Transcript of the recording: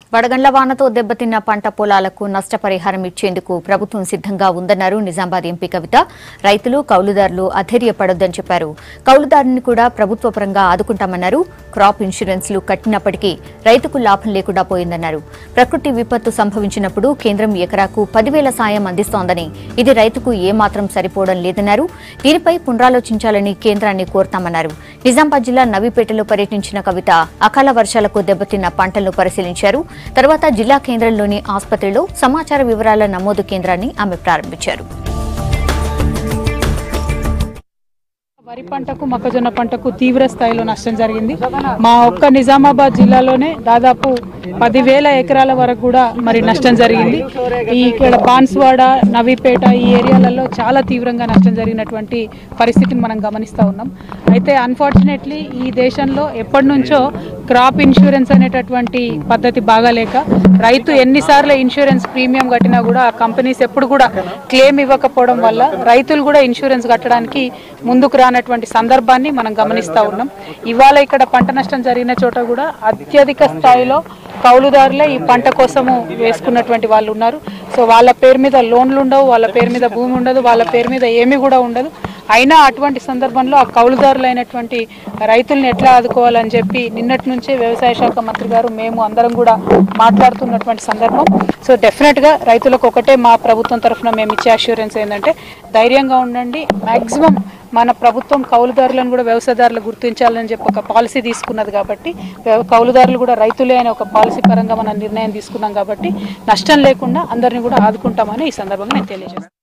వడగండ్ల వానతో దెబ్బతిన్న పంట పొలాలకు నష్టపరిహారం ఇచ్చేందుకు ప్రభుత్వం సిద్దంగా ఉందన్నారు నిజామాబాద్ ఎంపీ కవిత. రైతులు, కౌలుదారులు అధైర్యపడొద్దని చెప్పారు. కౌలుదారుని కూడా ప్రభుత్వ పరంగా ఆదుకుంటామన్నారు. క్రాప్ ఇన్సూరెన్స్లు కట్టినప్పటికీ రైతుకు లాభం లేకుండా పోయిందన్నారు. ప్రకృతి విపత్తు సంభవించినప్పుడు కేంద్రం ఎకరాకు 10,000 సాయం అందిస్తోందని, ఇది రైతుకు ఏమాత్రం సరిపోవడం లేదన్నారు. దీనిపై పునరాలోచించాలని కేంద్రాన్ని కోరతామన్నారు. నిజామాబాద్ జిల్లా నవీపేటలో పర్యటించిన కవిత అకాల వర్షాలకు దెబ్బతిన్న పంటలను పరిశీలించారు. తర్వాత జిల్లా కేంద్రంలోని ఆసుపత్రిలో సమాచార వివరాల నమోదు కేంద్రాన్ని ఆమె ప్రారంభించారు. వరి పంటకు మొక్కజొన్న పంటకు తీవ్ర స్థాయిలో నష్టం జరిగింది. మా ఒక్క నిజామాబాద్ జిల్లాలోనే దాదాపు 10,000 ఎకరాల వరకు కూడా మరి నష్టం జరిగింది. ఇక్కడ బాన్స్వాడ, నవీపేట ఈ ఏరియాలలో చాలా తీవ్రంగా నష్టం జరిగినటువంటి పరిస్థితిని మనం గమనిస్తూ ఉన్నాం. అయితే అన్ఫార్చునేట్లీ ఈ దేశంలో ఎప్పటి నుంచో క్రాప్ ఇన్సూరెన్స్ అనేటటువంటి పద్ధతి బాగాలేక రైతు ఎన్నిసార్లు ఇన్సూరెన్స్ ప్రీమియం కట్టినా కూడా ఆ కంపెనీస్ ఎప్పుడు కూడా క్లెయిమ్ ఇవ్వకపోవడం వల్ల రైతులు కూడా ఇన్సూరెన్స్ కట్టడానికి ముందుకు రానటువంటి సందర్భాన్ని మనం గమనిస్తూ ఉన్నాం. ఇవాళ ఇక్కడ పంట నష్టం జరిగిన చోట కూడా అత్యధిక స్థాయిలో కౌలుదారులే ఈ పంట కోసము వేసుకున్నటువంటి వాళ్ళు ఉన్నారు. సో వాళ్ళ పేరు మీద లోన్లు ఉండవు, వాళ్ళ పేరు మీద భూమి ఉండదు, వాళ్ళ పేరు మీద ఏమీ కూడా ఉండదు. అయినా అటువంటి సందర్భంలో ఆ కౌలుదారులైనటువంటి రైతులను ఎట్లా ఆదుకోవాలని చెప్పి నిన్నటి నుంచే వ్యవసాయ శాఖ మంత్రి గారు మేము అందరం కూడా మాట్లాడుతున్నటువంటి సందర్భం. సో డెఫినెట్గా రైతులకు ఒకటే మా ప్రభుత్వం తరఫున మేము ఇచ్చే అష్యూరెన్స్ ఏంటంటే ధైర్యంగా ఉండండి. మ్యాక్సిమం మన ప్రభుత్వం కౌలుదారులను కూడా వ్యవసాయదారులు గుర్తించాలని చెప్పి ఒక పాలసీ తీసుకున్నది కాబట్టి కౌలుదారులు కూడా రైతులే అనే ఒక పాలసీ పరంగా మనం నిర్ణయం తీసుకున్నాం కాబట్టి నష్టం లేకుండా అందరినీ కూడా ఆదుకుంటామని ఈ సందర్భంగా నేను తెలియజేస్తాను.